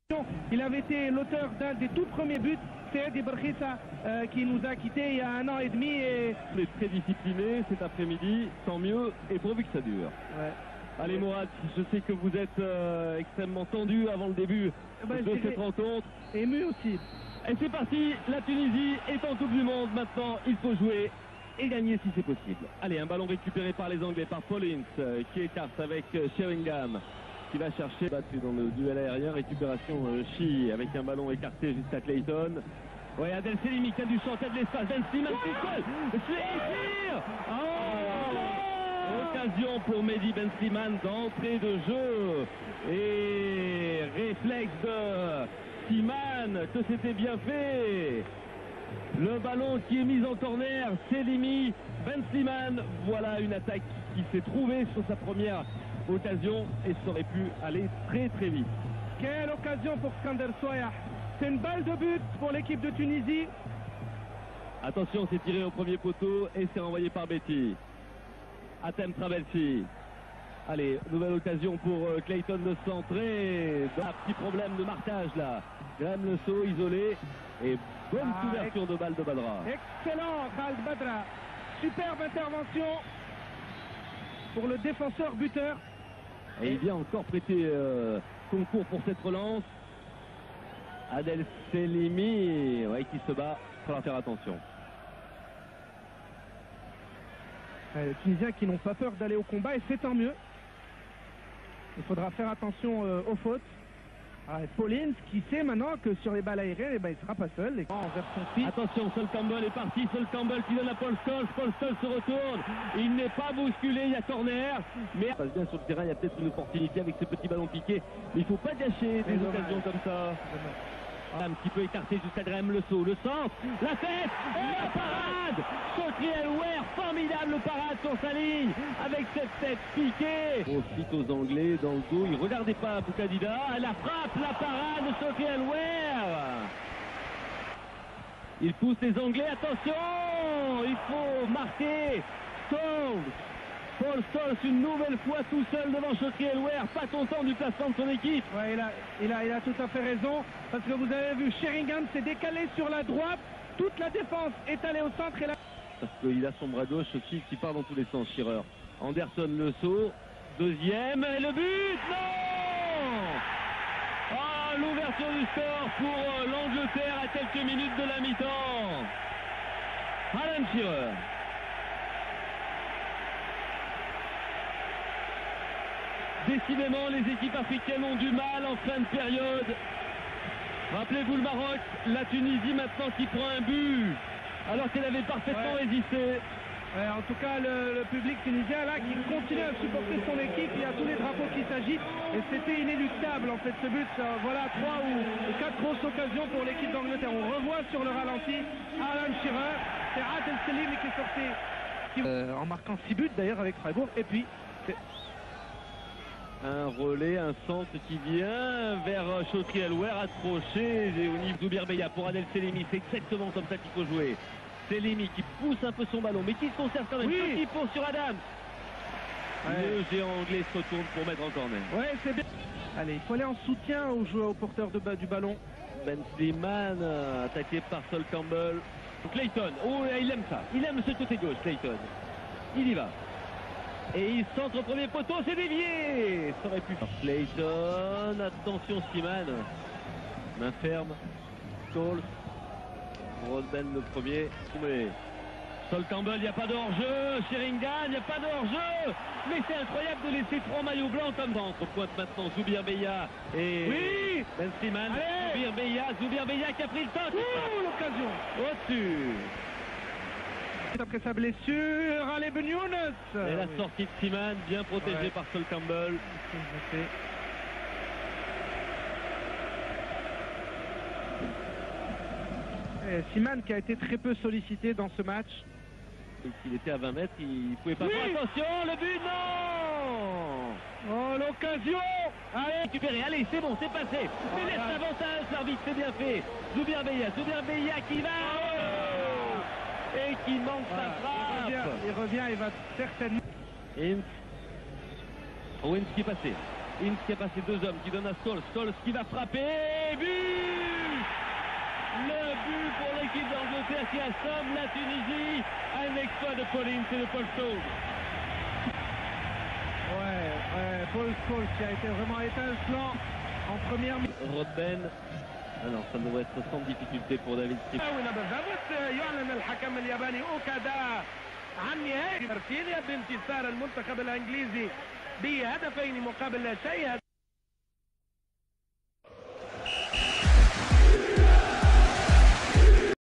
Il avait été l'auteur d'un des tout premiers buts, c'est Edi Berkhissa qui nous a quittés il y a 1 an et demi. Et... Il est très discipliné cet après-midi, tant mieux, et pourvu que ça dure. Ouais. Allez Mourad, je sais que vous êtes extrêmement tendu avant le début de cette rencontre. Ému aussi. Et c'est parti, la Tunisie est en Coupe du Monde maintenant, il faut jouer et gagner si c'est possible. Allez, un ballon récupéré par les Anglais, par Paulins, qui écarte avec Sheringham, qui va chercher, battu dans le duel aérien, récupération Chi, avec un ballon écarté jusqu'à Clayton. Ouais, Adel Selimi qui a du chanter de l'espace, Ben Slimane tout seul, occasion pour Mehdi Ben Slimane d'entrée de jeu, et réflexe de Slimane que c'était bien fait. Le ballon qui est mis en corner, Selimi, Ben Slimane, voilà une attaque qui s'est trouvée sur sa première occasion et ça aurait pu aller très très vite. Quelle occasion pour Skander Soyah. C'est une balle de but pour l'équipe de Tunisie. Attention, c'est tiré au premier poteau et c'est renvoyé par Betty. Hatem Trabelsi. Allez, nouvelle occasion pour Clayton de centrer. Un petit problème de marquage là. Graham Le Sceau isolé et bonne couverture de balle de Badra. Excellent Khaled Badra. Superbe intervention pour le défenseur buteur. Et il vient encore prêter concours pour cette relance. Adel Selimi, ouais, qui se bat, il faudra faire attention. Les Tunisiens qui n'ont pas peur d'aller au combat et c'est tant mieux. Il faudra faire attention aux fautes. Paulins qui sait maintenant que sur les balles aériennes, il ne sera pas seul. Envers son fils. Attention, Sol Campbell est parti. Sol Campbell qui donne à Paul Scholes. Paul Scholes se retourne. Il n'est pas bousculé, il y a corner. Mais ça passe bien sur le terrain, il y a peut-être une opportunité avec ce petit ballon piqué. Mais il ne faut pas gâcher des occasions comme ça. Un petit peu écarté jusqu'à Graham Le Sceau. Le centre, la tête et la parade. Chokri El-Ouer, formidable parade sur sa ligne avec cette tête piquée. Profite aux Anglais dans le dos. Il ne regardait pas Boukadida. La frappe, la parade de Chokri El-Ouer. Il pousse les Anglais. Attention, il faut marquer. Stones. Paul Scholes une nouvelle fois tout seul devant Chokri El-Ouer, pas content du placement de son équipe. Ouais, il a tout à fait raison, parce que vous avez vu, Sheringham s'est décalé sur la droite, toute la défense est allée au centre et là... Parce qu'il a son bras gauche aussi qui part dans tous les sens, Shearer. Anderson Le Sceau, deuxième, et le but, non. L'ouverture du score pour l'Angleterre à quelques minutes de la mi-temps. Alan Shearer. Décidément, les équipes africaines ont du mal en fin de période. Rappelez-vous le Maroc, la Tunisie maintenant qui prend un but, alors qu'elle avait parfaitement résisté. En tout cas, le public tunisien là qui continue à supporter son équipe, il y a tous les drapeaux qui s'agitent et c'était inéluctable en fait ce but. Voilà 3 ou 4 grosses occasions pour l'équipe d'Angleterre. On revoit sur le ralenti Alan Shearer, c'est Adel Selimi qui est sorti en marquant 6 buts d'ailleurs avec Freiburg. Et puis un relais, un centre qui vient vers Chokri El-Ouer, accroché au niveau Zoubir Beya pour Adel Selimi. C'est exactement comme ça qu'il faut jouer. Selimi qui pousse un peu son ballon, mais qui se conserve quand même. Petit pont sur Adam. Le géant anglais se retourne pour mettre en corner. Ouais, c'est bien. Allez, il faut aller en soutien aux joueurs, aux porteurs du ballon. Ben Slimane, attaqué par Sol Campbell. Clayton, il aime ça. Il aime ce côté gauche, Clayton. Il y va. Et il centre au premier poteau, c'est dévié. Ça aurait pu. Clayton, attention Slimane. Main ferme. Scholes. Rodben le premier. Sol Campbell, il n'y a pas de hors-jeu. Sheringham, il n'y a pas de hors-jeu. Mais c'est incroyable de laisser 3 maillots blancs comme dans entre pointe maintenant. Zoubir Beya et Ben Slimane. Zoubir Beya qui a pris le temps. L'occasion. Au-dessus. Après sa blessure, allez Ben Younes. Et la sortie de Slimane, bien protégée par Sol Campbell. Slimane qui a été très peu sollicité dans ce match. S'il était à 20 mètres, il ne pouvait pas faire attention, le but, non. L'occasion. Allez, récupéré, allez, c'est bon, c'est passé. Mais laisse l'avantage, l'arbitre, c'est bien fait. Zoubir Beya qui va et qui manque sa frappe. Il revient, il va certainement... Owens qui est passé. Ince qui a passé deux hommes, qui donne à Scholes. Scholes qui va frapper. But! Le but pour l'équipe d'Angleterre qui assomme la Tunisie. Un exploit de Paul Ince et de Paul Scholes. Ouais, Paul Scholes qui a été vraiment étincelant en première mi-temps. Robben. Alors ça devrait être sans difficulté pour David Strick. يعلن الحكم الياباني اوكادا عن نهاية مارسيليا بانتصار المنتخب الانجليزي بهدفين مقابل لا شيء.